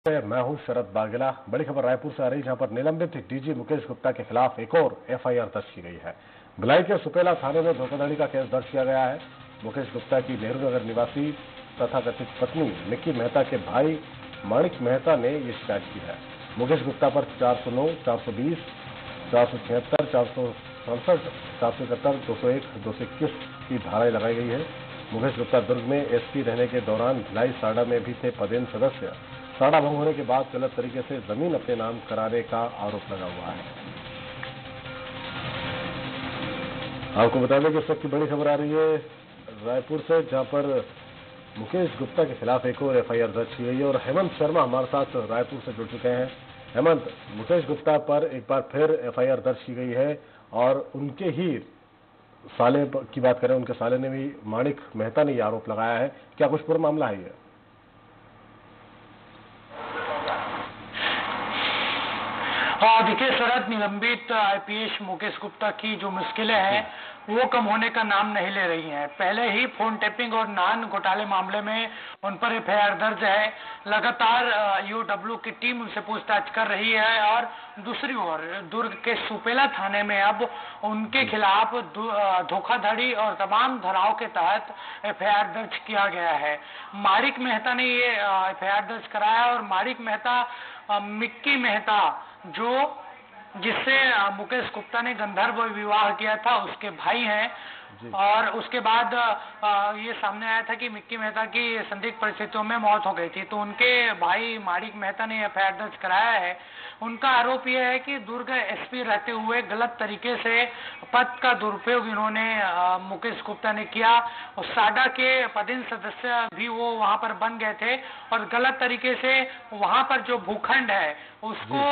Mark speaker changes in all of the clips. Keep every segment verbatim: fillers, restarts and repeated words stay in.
Speaker 1: मैं हूं शरद बागेला। बड़ी खबर रायपुर से आ रही, जहां पर निलंबित डीजी मुकेश गुप्ता के खिलाफ एक और एफआईआर दर्ज की गई है। भिलाई के सुपेला थाने में धोखाधड़ी का केस दर्ज किया गया है। मुकेश गुप्ता की नेहरू नगर निवासी तथा कथित पत्नी मिक्की मेहता के भाई माणिक मेहता ने ये शिकायत की है। मुकेश गुप्ता पर चार सौ नौ, चार सौ बीस, चार सौ छिहत्तर, चार सौ सड़सठ, चार सौ इकहत्तर, दो सौ एक, दो सौ इक्कीस की धाराएं लगाई गई है। मुकेश गुप्ता दुर्ग में एसपी रहने के दौरान भिलाई साडा में भी थे पदेन सदस्य। साडा भंग होने के बाद गलत तरीके से जमीन अपने नाम कराने का आरोप लगा हुआ है। आपको बता दें कि इस वक्त की बड़ी खबर आ रही है रायपुर से, जहां पर मुकेश गुप्ता के खिलाफ एक और एफआईआर दर्ज की गई है। और हेमंत शर्मा हमारे साथ रायपुर से जुड़ चुके हैं। हेमंत, मुकेश गुप्ता पर एक बार फिर एफआईआर दर्ज की गई है और उनके ही साले की बात करें, उनके साले ने भी, माणिक मेहता ने यह आरोप लगाया है। क्या कुछ पूरा मामला है ये?
Speaker 2: हाँ, देखिए शरद, निलंबित आईपीएस मुकेश गुप्ता की जो मुश्किलें हैं वो कम होने का नाम नहीं ले रही हैं। पहले ही फोन टैपिंग और नान घोटाले मामले में उन पर एफआईआर दर्ज है। लगातार ईओडब्ल्यू की टीम उनसे पूछताछ कर रही है और दूसरी ओर दुर्ग के सुपेला थाने में अब उनके खिलाफ धोखाधड़ी और तमाम धाराओं के तहत एफआईआर दर्ज किया गया है। माणिक मेहता ने ये एफआईआर दर्ज कराया और माणिक मेहता मिक्की मेहता, जो जिससे मुकेश गुप्ता ने गंधर्व विवाह किया था, उसके भाई हैं। और उसके बाद ये सामने आया था कि मिक्की मेहता की संदिग्ध परिस्थितियों में मौत हो गई थी, तो उनके भाई माणिक मेहता ने एफआईआर दर्ज कराया है। उनका आरोप यह है कि दुर्ग एसपी रहते हुए गलत तरीके से पद का दुरुपयोग इन्होंने मुकेश गुप्ता ने किया और साडा के पदेन सदस्य भी वो वहां पर बन गए थे और गलत तरीके से वहां पर जो भूखंड है उसको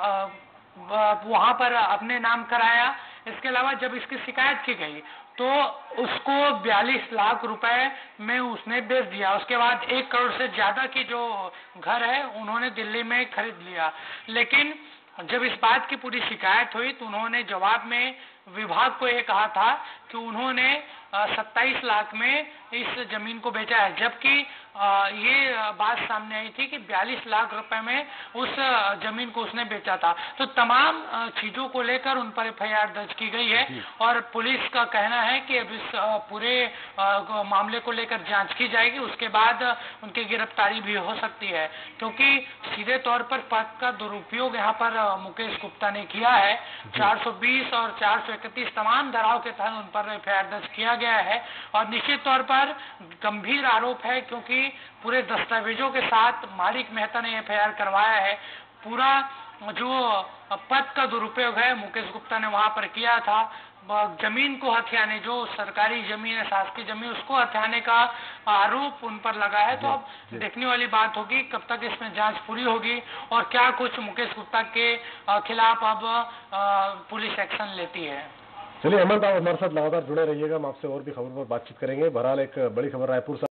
Speaker 2: वहां पर अपने नाम कराया। इसके अलावा जब इसकी शिकायत की गई तो उसको बयालीस लाख रुपए में उसने बेच दिया। उसके बाद एक करोड़ से ज्यादा की जो घर है उन्होंने दिल्ली में खरीद लिया। लेकिन जब इस बात की पूरी शिकायत हुई तो उन्होंने जवाब में विभाग को ये कहा था कि उन्होंने सत्ताईस लाख में इस जमीन को बेचा है, जबकि ये बात सामने आई थी कि बयालीस लाख रुपए में उस जमीन को उसने बेचा था। तो तमाम चीजों को लेकर उन पर एफआईआर दर्ज की गई है और पुलिस का कहना है कि अब इस पूरे मामले को लेकर जांच की जाएगी, उसके बाद उनकी गिरफ्तारी भी हो सकती है, क्योंकि सीधे तौर पर पद का दुरुपयोग यहाँ पर मुकेश गुप्ता ने किया है। चार सौ बीस और चार सौ इकतीस तमाम धाराओं के तहत उन पर एफआईआर दर्ज किया गया है और निश्चित तौर पर गंभीर आरोप है, क्योंकि पूरे दस्तावेजों के साथ माणिक मेहता ने एफआईआर करवाया है। पूरा जो पद का दुरुपयोग है मुकेश गुप्ता ने वहां पर किया था। जमीन को हथियाने, जो सरकारी जमीन है, शासकीय जमीन, उसको हथियाने का आरोप उन पर लगा है। तो अब देखने वाली बात होगी कब तक इसमें जांच पूरी होगी और क्या कुछ मुकेश गुप्ता के खिलाफ अब पुलिस एक्शन लेती है।
Speaker 1: चलिए हेमंत, आप हमारे साथ लगातार जुड़े रहिएगा, हम आपसे और भी खबर पर बातचीत करेंगे। बहरहाल एक बड़ी खबर रायपुर से